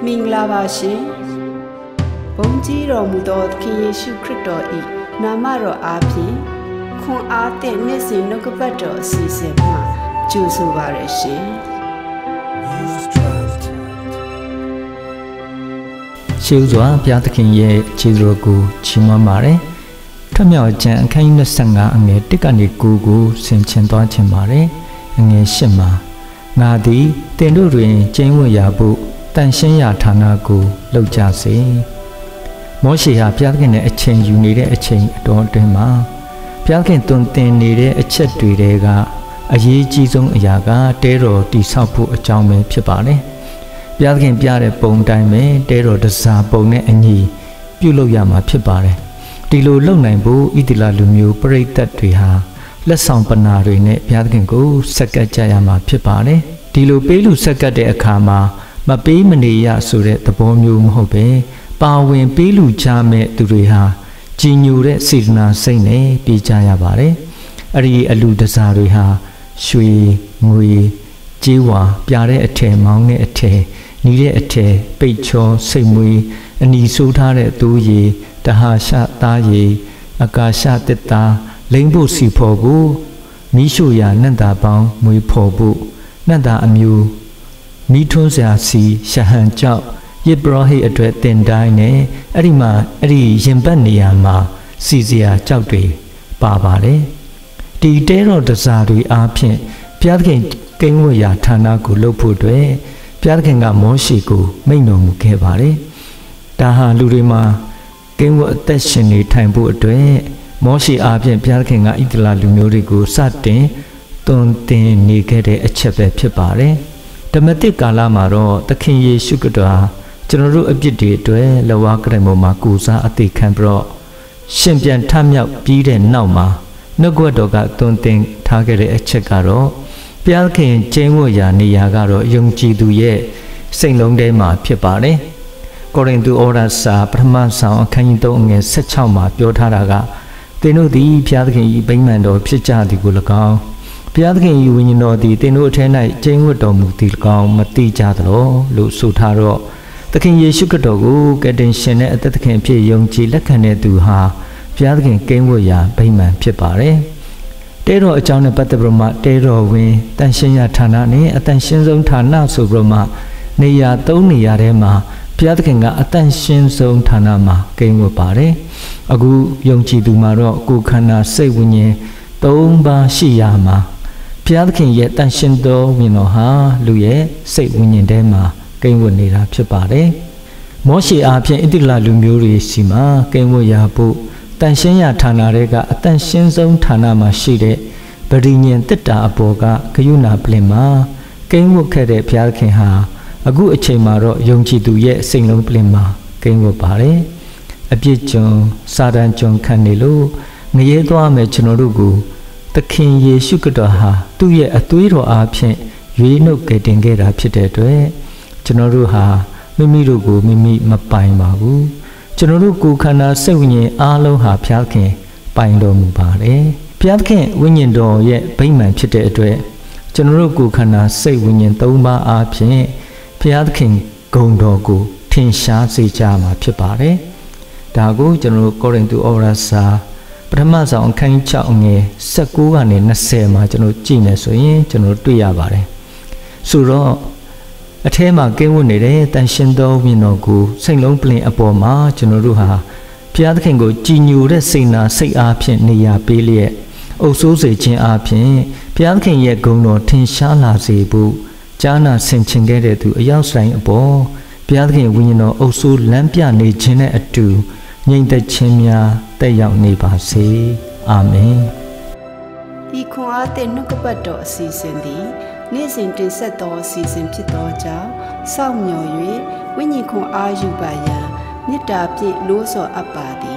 မင်္ဂလာပါရှင်ဘုန်းကြီးတော်မူသောသခင်ယေရှုခရစ်တော်၏နာမတော်အားဖြင့်ခွန်အားသည့်နေ့စဉ်နှုတ်ကပတ်တော်အစီအစဉ်မှာကြိုဆိုပါရရှင်ရှေးဥစွာဘုရားသခင်ရဲ့ခြေတော်ကိုချီးမွမ်းပါတယ်။ထမြောက်ကျမ်းအခန်းကြီး25အငယ်1ကနေ9ကိုဆင်ခြင်သွားခြင်းပါတယ်။အငယ်8မှာငါသည်တင်တို့တွင်ကျင်းဝတ်ရာဖို့တန်ရှင်းရာဌာနကိုလုပ်ကြစေ။မောရှေဟာဘုရားသခင်နဲ့အချိန်ယူနေတဲ့အချိန်အတော်အတွင်းမှာဘုရားသခင်တွင်တင်နေတဲ့အချက်တွေတဲကအရေးကြီးဆုံးအရာကတဲတော်တည်ဆောက်ဖို့အကြောင်းပဲဖြစ်ပါတယ်။ဘုရားသခင်ပြတဲ့ပုံတိုင်းပဲတဲတော်တစားပုံနဲ့အညီပြုလုပ်ရမှာဖြစ်ပါတယ်။ဒီလိုလုပ်နိုင်ဖို့ဣသရေလလူမျိုးပရိသတ်တွေဟာလက်ဆောင်ပနာတွေနဲ့ဘုရားသခင်ကိုဆက်ကပ်ကြရမှာဖြစ်ပါတယ်။ဒီလိုပေးလူဆက်ကပ်တဲ့အခါမှာမပေးမနေရဆိုတဲ့သဘောမျိုးမဟုတ်ပဲပါဝင်ပေးလူချမဲ့သူတွေဟာကြည်ညိုတဲ့စေတနာစိတ်နဲ့ပေးကြရပါတယ်။အဲ့ဒီအလူတစားတွေဟာရွှေငွေကြေးဝါပြတဲ့အထည်မောင်းတဲ့အထည်နီးတဲ့အထည်ပိတ်ချောစိတ်မွေးအနီဆိုးထားတဲ့သိုးရည်တဟာရှသားရည်အကာရှတစ်သားလိမ့်ဖို့စီဖို့ကိုမိရှုရာနတ်သားပေါင်းမွေးဖို့ဖို့နတ်သားအမျိုးမိထွန်းစရာစီရှဟန်ကြောက်ယေဘရဟိအတွက်တင်တိုင်းနဲ့အဲ့ဒီမှာအဲ့ဒီရင်ပတ်နေရာမှာစီစရာကြောက်တွေပါပါတယ်ဒီတဲတော်တစားတွေအားဖြင့်ဘုရားသခင်ကိန်းဝတ်ရာဌာနကိုလုပ်ဖို့အတွက်ဘုရားသခင်ကမောရှေကိုမိန့်တော်မူခဲ့ပါတယ်ဒါဟာလူတွေမှာကိန်းဝတ်အသက်ရှင်နေထိုင်ဖို့အတွက်မောရှေအားဖြင့်ဘုရားသခင်ကဣသရေလလူမျိုးတွေကိုစတင်တွင်တင်နေခဲ့တဲ့အချက်ပဲဖြစ်ပါတယ်ဓမ္မတိကာလမှာတော့သခင်ယေရှုခရစ်တော်ဟာကျွန်တော်တို့အပြစ်တွေအတွက်လက်ဝါးကတိုင်ပေါ်မှာကိုစားအသေးခံပြီးတော့ရှင်ပြန်ထမြောက်ပြီးတဲ့နောက်မှာနှုတ်ကပတ်တော်ကတွင်တင်ထားခဲ့တဲ့အချက်ကတော့ဘုရားခင်ကျင်းဝတ်ရာနေရာကတော့ယုံကြည်သူရဲ့စိတ်လုံးထဲမှာဖြစ်ပါတယ်။ကောရိန္သုဩဝါဒစာပထမဆောင်အခန်းကြီး3အငယ်16မှာပြောထားတာကသင်တို့သည်ဘုရားသခင်၏ဗိမာန်တော်ဖြစ်ကြသည်ကို၎င်းဘုရားသခင်၏ဝိညာဉ်တော်သည်သင်တို့အထက်၌ကျင်းဝတ်တော်မူသည်၎င်းမသိကြသလောလို့ဆိုထားတော့သခင်ယေရှုခရစ်တော်ကိုကယ်တင်ရှင်တဲ့အသက်သခင်ဖြစ်ယုံကြည်လက်ခံတဲ့သူဟာဘုရားသခင်ကျင်းဝတ်ရာဗိမာန်ဖြစ်ပါတယ်။တဲတော်အကြောင်းနဲ့ပတ်သက်ပြီးမှတဲတော်ဝင်တန်ရှင်းရာဌာနနဲ့အတန်ရှင်းဆုံးဌာနဆိုပြီးမှနေရာ၃နေရာထဲမှာဘုရားသခင်ကအတန်ရှင်းဆုံးဌာနမှာကိန်းဝတ်ပါတယ်။အခုယုံကြည်သူမှာတော့ကိုယ်ခန္ဓာစိတ်ဝိညာဉ်၃ပါးရှိရမှာဘုရားသခင်ရဲ့တန်ရှင်းသောဝိညာဉ်တော်ဟာလူရဲ့စိတ်ဝိညာဉ်ထဲမှာကိန်းဝတ်နေတာဖြစ်ပါတယ်။မောရှေအားဖြင့်ဣသရေလလူမျိုးတွေစီမှာကိန်းဝတ်ရဖို့တန်ရှင်းရာဌာနတွေကအတန်ရှင်းဆုံးဌာနမှာရှိတဲ့ဗဒိညင်တစ်တာအပေါ်ကဂယုဏပလင်မှာကိန်းဝတ်ခဲ့တဲ့ဘုရားသခင်ဟာအခုအချိန်မှာတော့ယုံကြည်သူရဲ့စိတ်လုံးပလင်မှာကိန်းဝတ်ပါတယ်အပြစ်ကျွန်စာတန်ကျွန်ခံနေလို့ငရဲသွားမယ်ကျွန်တော်တို့ကိုသခင်ယေရှုခရစ်တော်ဟာသူ့ရဲ့အသွေးတော်အားဖြင့်ရွေးနှုတ်ကယ်တင်ခဲ့တာဖြစ်တဲ့အတွက်ကျွန်တော်တို့ဟာမိမိတို့ကိုမိမိမပိုင်ပါဘူးကျွန်တော်တို့ကိုယ်ခန္ဓာစိတ်ဝိညာဉ်အားလုံးဟာဘုရားသခင်ပိုင်တော်မူပါတယ်ဘုရားသခင်ဝိညာဉ်တော်ရဲ့ဗိမာန်ဖြစ်တဲ့အတွက်ကျွန်တော်တို့ကိုယ်ခန္ဓာစိတ်ဝိညာဉ်၃ပါးအားဖြင့်ဘုရားသခင်ဂုဏ်တော်ကိုထင်ရှားစေကြမှာဖြစ်ပါတယ်ဒါကိုကျွန်တော်တို့ကောရိန္သုဩဝါဒစာပထမဆောင်အခန်း6အငယ်19ကနေ20မှာကျွန်တော်ကြည့်နေဆိုရင်ကျွန်တော်တွေ့ရပါတယ်ဆိုတော့အထဲမှာကင်းဝတ်နေတဲ့တန်ရှင်းသောဝိညာဉ်တော်ကိုစိတ်လုံးပလင်အပေါ်မှာကျွန်တော်တို့ဟာဘုရားသခင်ကိုကြည်ညိုတဲ့စိတ်နာစိတ်အားဖြင့်နေရာပေးလျက်အုပ်စိုးစေခြင်းအားဖြင့်ဘုရားသခင်ရဲ့ဂုဏ်တော်ထင်ရှားလာစေဖို့ကြားနာဆင်ခြင်ခဲ့တဲ့သူအယောက်ဆိုင်အပေါ်ဘုရားသခင်ဝိညာဉ်တော်အုပ်စိုးလမ်းပြနေခြင်းနဲ့အတူငြိမ်သက်ခြင်းများတက်ရောက်နေပါစေအာမင်ဒီခွန်အားသည့်နှုတ်ကပတ်တော်အစီအစဉ်သည်နေ့စဉ်တင်ဆက်သောအစီအစဉ်ဖြစ်သောကြောင့်စောင့်မျှော်၍ဝိညာဉ်ခွန်အားယူပါရန်မေတ္တာဖြင့်လို့ဆော်အပ်ပါသည်